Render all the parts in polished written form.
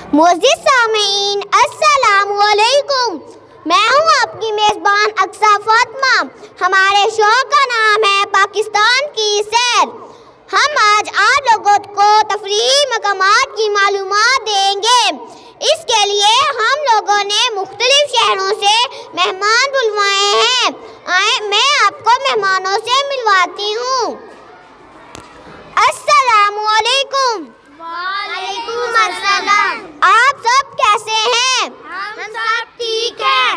मोअज़्ज़िज़ सामीईन अस्सलामु अलैकुम। मैं हूँ आपकी मेज़बान अक्सा फातिमा। हमारे शो का नाम है पाकिस्तान की सैर। हम आज आप लोगों को तफरीही मकामात की मालूमात देंगे। इसके लिए हम लोगों ने मुख्तलिफ शहरों से मेहमान बुलवाए हैं। आए मैं आपको मेहमानों से मिलवाती हूँ। अस्सलामु अलैकुम। वालेकुम अस्सलाम। आप सब कैसे हैं? हम सब ठीक हैं।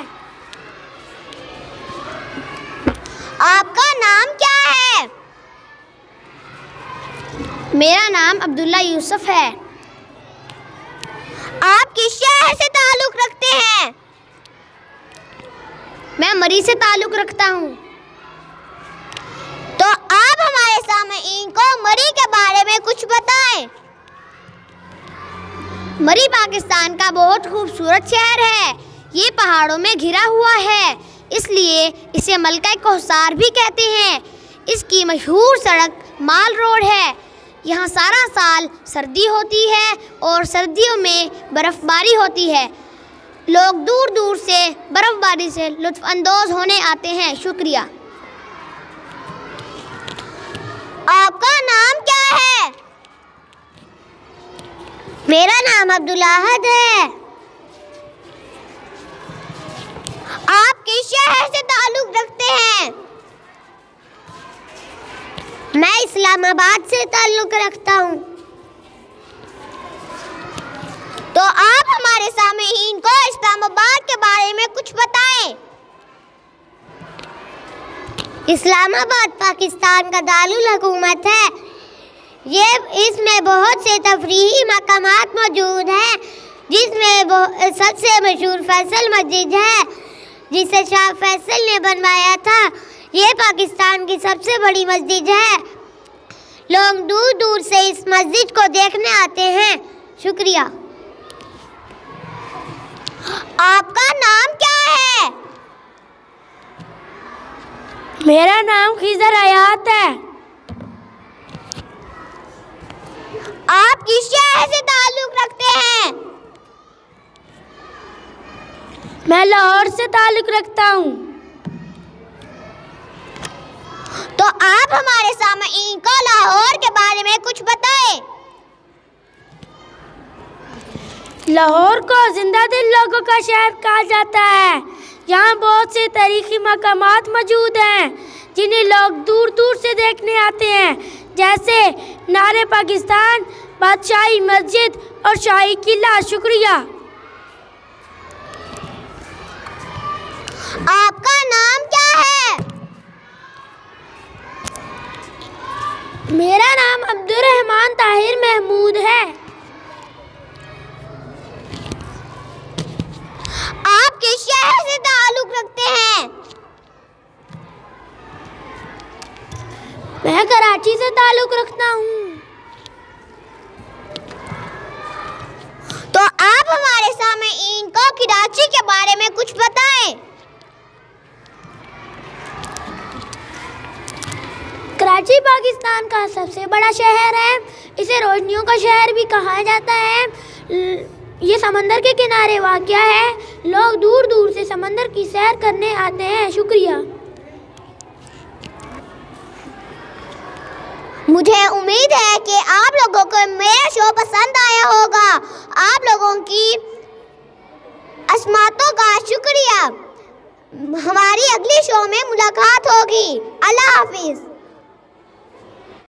आपका नाम क्या है? मेरा नाम अब्दुल्ला यूसुफ है। आप किस शहर से ताल्लुक़ रखते हैं? मैं मरी से ताल्लुक़ रखता हूँ। तो आप हमारे सामईन को मरी के बारे में कुछ बताएं। मरी पाकिस्तान का बहुत खूबसूरत शहर है। ये पहाड़ों में घिरा हुआ है, इसलिए इसे मलका कौसार भी कहते हैं। इसकी मशहूर सड़क माल रोड है। यहाँ सारा साल सर्दी होती है और सर्दियों में बर्फ़बारी होती है। लोग दूर दूर से बर्फ़बारी से लुत्फ़ अंदोज़ होने आते हैं। शुक्रिया। आपका नाम क्या है? मेरा नाम अब्दुल अहद है। आप किस शहर से ताल्लुक़ रखते हैं? मैं इस्लामाबाद से ताल्लुक़ रखता हूँ। तो आप हमारे सामईन को इस्लामाबाद के बारे में कुछ बताएं। इस्लामाबाद पाकिस्तान का दारुल हुकूमत है। इसमें बहुत से तफरीही मकामात मौजूद हैं, जिसमें सबसे मशहूर फैसल मस्जिद है, जिसे शाह फैसल ने बनवाया था। ये पाकिस्तान की सबसे बड़ी मस्जिद है। लोग दूर दूर से इस मस्जिद को देखने आते हैं। शुक्रिया। आपका नाम क्या है? मेरा नाम खिज़र हयात है। आप किस शहर से ताल्लुक़ रखते हैं? मैं लाहौर से ताल्लुक़ रखता हूँ। तो आप हमारे सामईन को लाहौर के बारे में कुछ बताएं। लाहौर को जिंदा दिल लोगों का शहर कहा जाता है। यहाँ बहुत से तारीखी मकामात मौजूद हैं, जिन्हें लोग दूर दूर से देखने आते हैं, जैसे नारे पाकिस्तान, बादशाही मस्जिद और शाही किला। शुक्रिया। आपका नाम क्या है? मेरा नाम अब्दुर्रहमान ताहिर महमूद है। आप किस शहर से ताल्लुक़ रखते हैं? मैं कराची से ताल्लुक़ रखता हूँ। तो आप हमारे सामईन को कराची के बारे में कुछ बताएं। कराची पाकिस्तान का सबसे बड़ा शहर है। इसे रोशनियों का शहर भी कहा जाता है। ये समंदर के किनारे वाक़या है। लोग दूर दूर से समंदर की सैर करने आते हैं। शुक्रिया। मुझे उम्मीद है कि आप लोगों को मेरा शो पसंद आया होगा। आप लोगों की अस्मातों का शुक्रिया। हमारी अगली शो में मुलाकात होगी। अल्लाह हाफिज़।